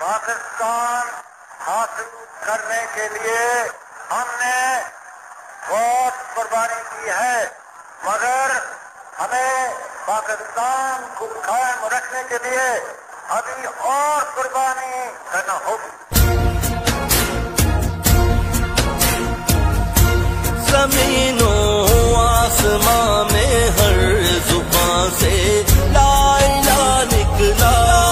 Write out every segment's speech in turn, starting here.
पाकिस्तान हासिल करने के लिए हमने बहुत कुर्बानी की है, मगर हमें पाकिस्तान को कायम रखने के लिए अभी और कुर्बानी करना होगी। ज़मीनों आसमां में हर जुबान से ला इलाहा निकला,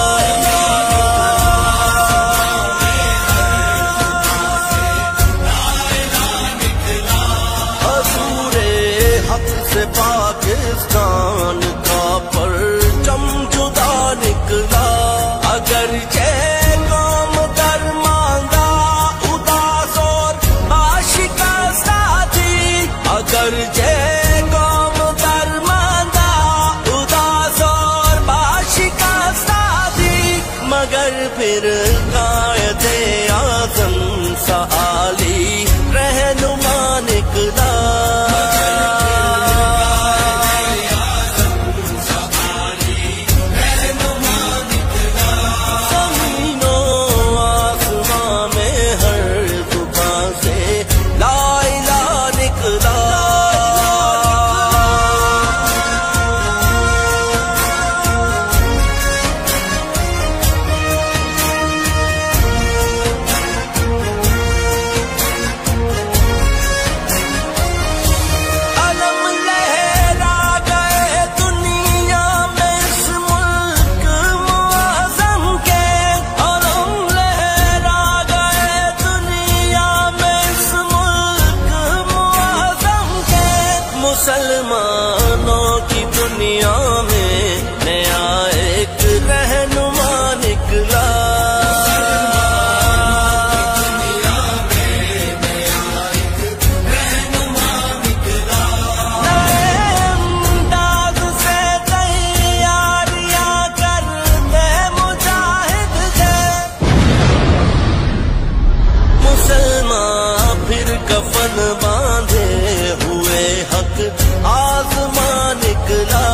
से पाकिस्तान का परचम जुदा निकला। अगर जय कौम दरमांदा उदास और आशिका साथी, अगर जय कौम दरमांदा उदास और आशिका साथी, मगर फिर कायदे आज़म सआली रहनुमा निकला। मुसलमानों की दुनिया में नया एक रहनुमा निकला। नए अंदाज से तैयारियां करते मुजाहिद थे, मुसलमान फिर कफन बांधे हुए हक आज़मा निकला।